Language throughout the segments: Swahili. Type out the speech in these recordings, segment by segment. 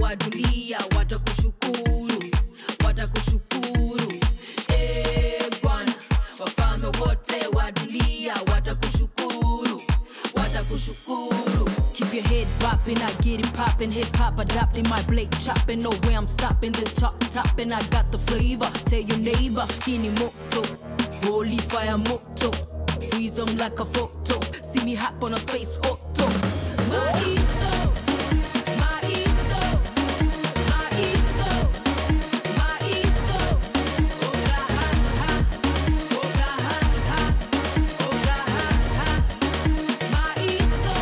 wa dunia watakushukuru, watakushukuru. Bwana, wafalme wote wa dunia watakushukuru, watakushukuru. Keep your head bopping, I get it popping. Hip hop adopting my blade chopping. No way I'm stopping this chop topping. I got the flavor. Tell your neighbor, kini moto, holy fire moto. Freeze them like a photo. See me hop on a space auto. Maito, maito, maito, maito. Oga ha ha, oga ha ha, oga ha ha. Maito.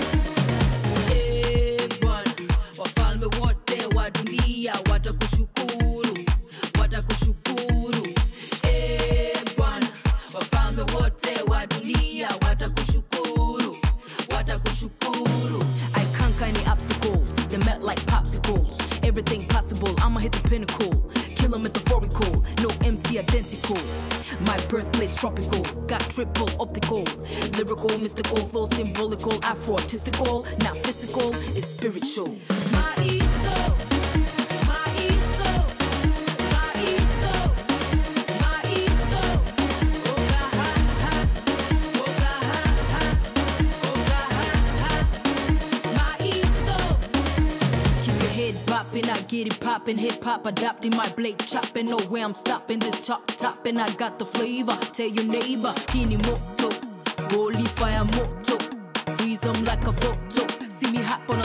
Bwana, wafalme wote wa dunia watakushukuru, watakushukuru. Bwana, wafalme wote wa dunia watakushukuru, watakushukuru. I conquer any obstacles, they melt like popsicles. Everything possible, I'ma hit the pinnacle. Killer metaphorical, no MC identical. My birthplace tropical, got triple optical. Lyrical, mystical, flow symbolical. Afro-artistical, not physical, it's spiritual. Maito, maito, maito, maito. Oga ha ha, oga ha ha, oga ha ha. Maito. Keep your head bopping, I get it popping. Hip hop adopting my blade chopping. No way I'm stopping this chop topping. I got the flavor. Tell your neighbor, kini moto, holy fire moto. Freeze them like a photo. See me hop on